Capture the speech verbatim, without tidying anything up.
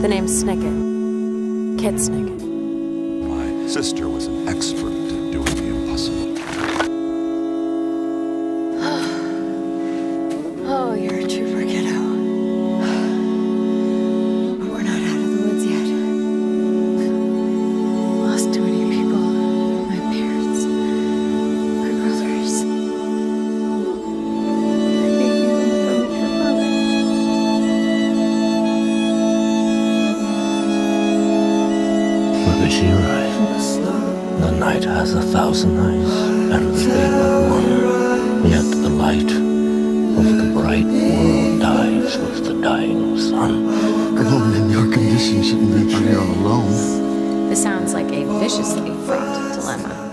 The name's Snicket. Kit Snicket. My sister was an expert at doing the impossible. Oh, you're a trooper, kiddo. But we're not out of the woods yet. Lost too many people. My parents. My brothers. I think you will become your father. Look at she right. The night has a thousand eyes, and the day but one. Yet the light of the bright world dies with the dying sun. A woman in your condition shouldn't be out here all alone. This sounds like a viciously fraught dilemma.